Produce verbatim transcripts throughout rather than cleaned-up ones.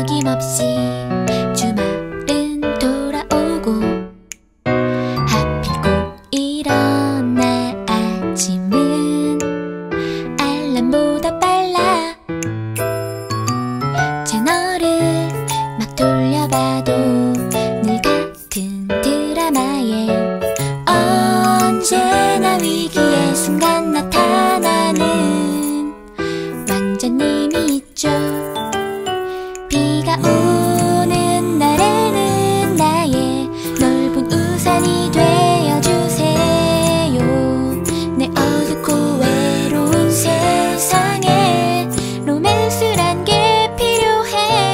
어김없이 주말은 돌아오고 하필 꼭 이런 날 아침은 알람보다 빨라. 채널을 막 돌려봐도 늘 같은 드라마에 언제나 위기의 순간 나타나는 왕자님이 있죠. 비가 오는 날에는 나의 넓은 우산이 되어주세요. 내 어둡고 외로운 세상에 로맨스란 게 필요해.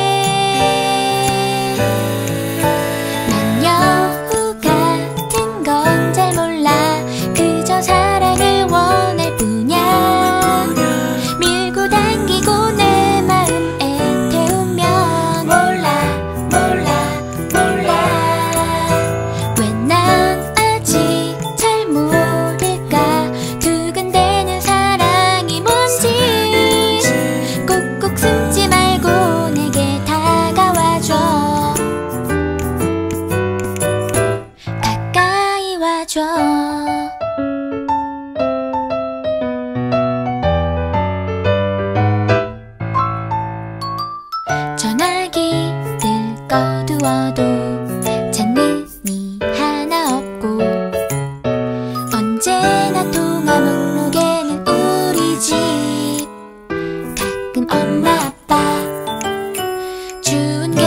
난 여우 같은 건 잘 몰라. 그저 사랑을 원할 뿐이야. 밀고 당기고 내 마음에 태우면 몰라 몰라 몰라. 왜 난 아직 잘 모를까. 두근대는 사랑이 뭔지. 꾹꾹 숨지 말고 내게 다가와줘. 가까이 와줘. 전화기를 꺼두어도 찾는 이 하나 없고 언제나 통화 목록에는 우리 집, 가끔 엄마 아빠, 추운